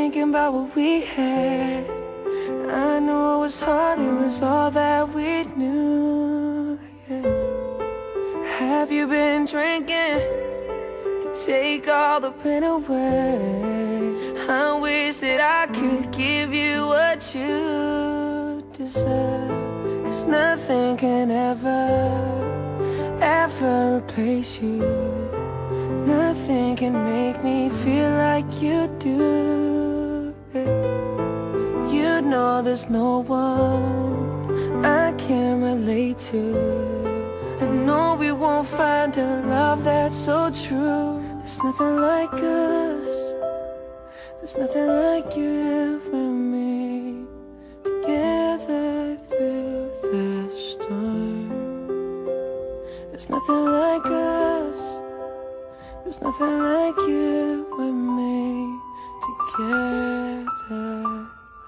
thinking about what we had. I know it was hard, it was all that we knew, yeah. Have you been drinking to take all the pain away? I wish that I could give you what you deserve, 'cause nothing can ever replace you. Nothing can make me feel like you do. You know there's no one I can relate to. I know we won't find a love that's so true. There's nothing like us. There's nothing like you and me, together through the storm. There's nothing like us. There's nothing like you and me, together.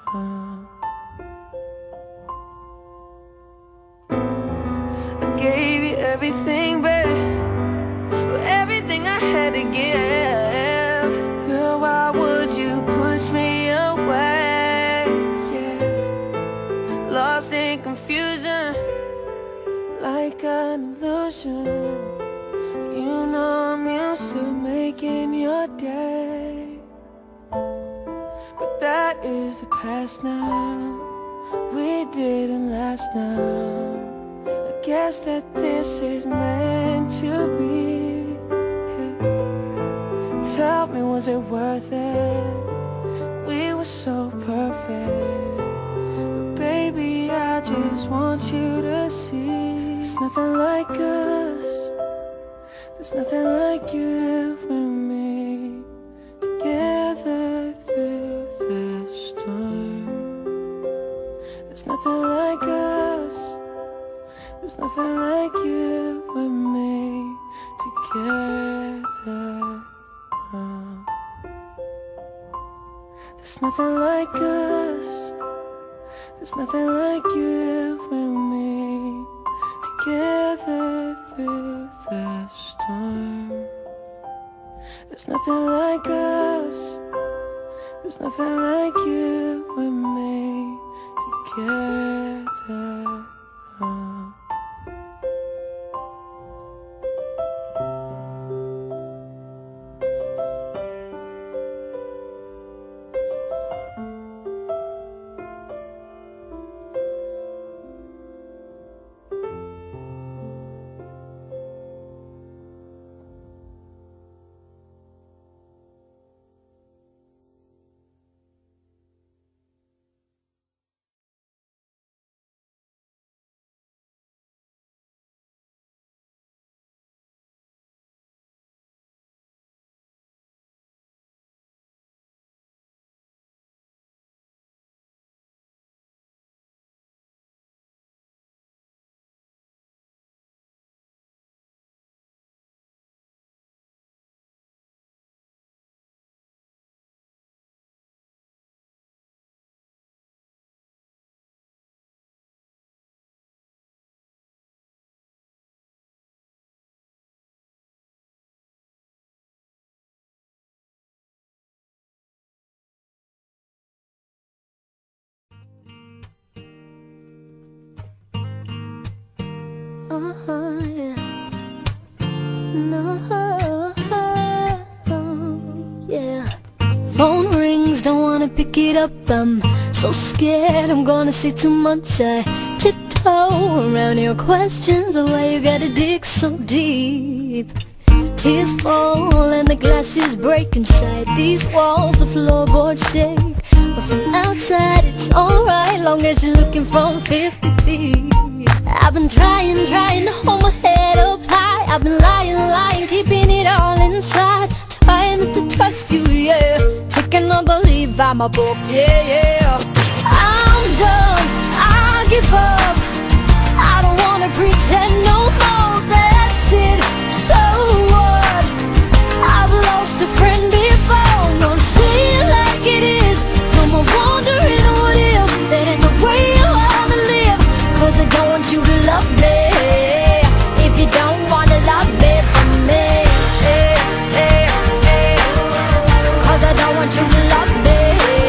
I gave you everything, babe, everything I had to give. Girl, why would you push me away? Yeah, lost in confusion, like an illusion. You know I'm used to making your day, but that is the past now. We didn't last now. I guess that this is meant to be. Tell me, was it worth it? We were so perfect, but baby, I just want you to see there's nothing like us. There's nothing like you and me, together through the storm. There's nothing like us. There's nothing like you and me, together. There's nothing like us. There's nothing like you and me, together through the storm. There's nothing like us. There's nothing like you and me, together. Yeah. No, yeah. Phone rings, don't wanna pick it up. I'm so scared I'm gonna say too much. I tiptoe around your questions. The way you gotta dig so deep. Tears fall and the glasses break inside these walls. The floorboard shake, but from outside it's alright, long as you're looking from 50 feet. I've been trying to hold my head up high. I've been lying, keeping it all inside. Trying not to trust you, yeah. Taking another leaf out my book, yeah. I'm done, I give up. I don't wanna pretend no more. That's it, so what? I've lost a friend before. Gonna say it like it is. No more wondering what if. That ain't the way you wanna live. 'Cause I don't want you to love me if you don't wanna love me for me. 'Cause I don't want you to love me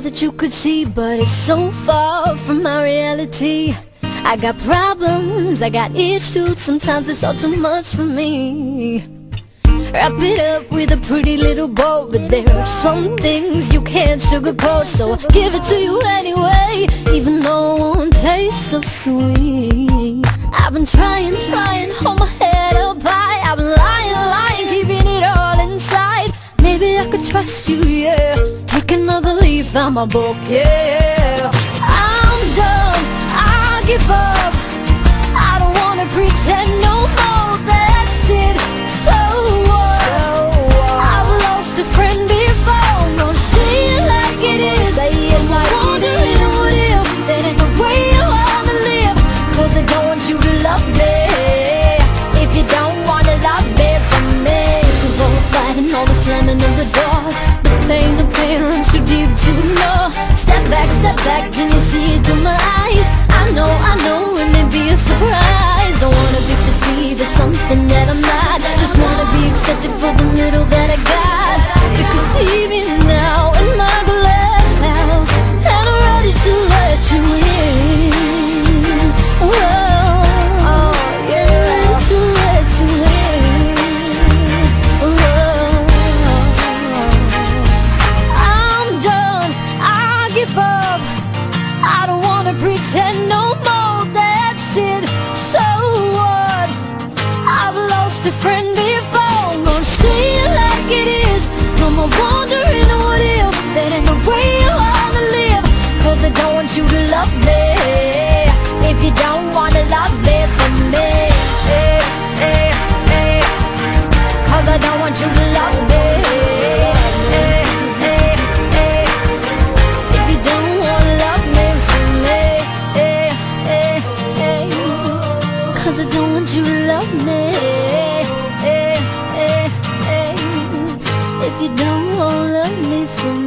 that you could see, but it's so far from my reality. I got problems, I got issues, sometimes it's all too much for me. Wrap it up with a pretty little bow, but there are some things you can't sugarcoat, so I'll give it to you anyway, even though it won't taste so sweet. I've been trying, hold my head up high. I've been lying, keeping it all inside. Maybe I could trust you, yeah. Take another leaf out my book, yeah. I'm done, I give up. I don't wanna pretend no more, that's it. So what? I've lost a friend before. I'm gonna say it like it is. I'm wondering what if that ain't the way you wanna live. Cause I don't want you to love me if you don't wanna love me for me. Sick of all the fighting, all the slamming of the doors. The pain runs too deep to ignore. Step back, can you see it through my eyes? I know, and it be a surprise. Don't wanna be perceived as something that I'm not. Just wanna be accepted for the little that I got. Because see me now in my glass house, and I'm ready to let you in. Whoa, yeah, ready to let you in. Whoa, I'm done, I give up. I don't wanna pretend no more, that's it. So what? I've lost a friend before. I'm gonna say it like it is. No more wondering what if that ain't the way you wanna live. Cause I don't want you to love me if you don't wanna love me for me. Cause I don't want you to love me if you don't wanna love me for me. Cause I don't want you to love me if you don't wanna love me for me.